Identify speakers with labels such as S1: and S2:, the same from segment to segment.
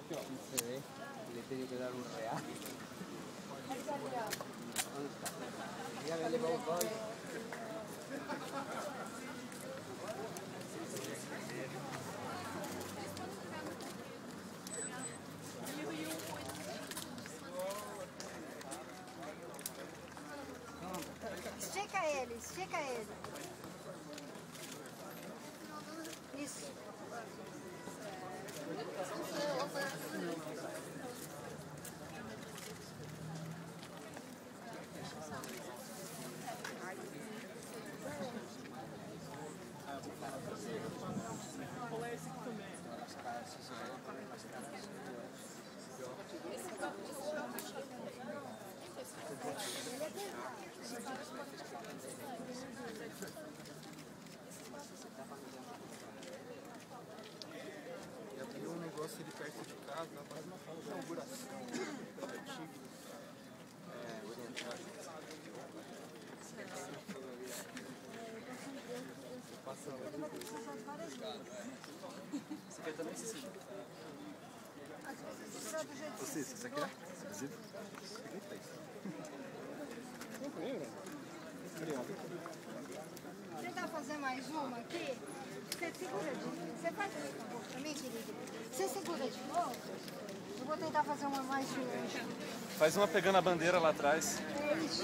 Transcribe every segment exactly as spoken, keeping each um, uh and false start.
S1: No se ve, le he tenido que dar un real. ¿Dónde está? Dígame, le pongo hoy.
S2: Estica ele, estica ele. Isso.
S3: Eu vi um negócio ali perto de casa, faz uma inauguração antiga. É, oriental. Passa Você quer também, Cecília? Você, você quer? Visita?
S2: Tentar fazer mais uma aqui? Você segura de novo. Você faz um pouco pra mim, querido? Você segura de novo? Eu vou tentar fazer uma mais de longe.
S3: Faz uma pegando a bandeira lá atrás.
S2: É isso.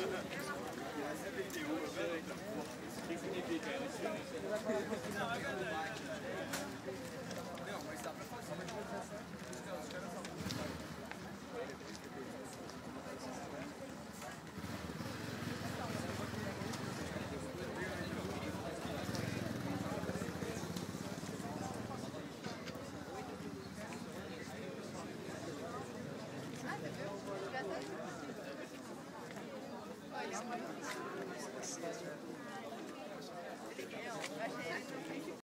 S2: Olha,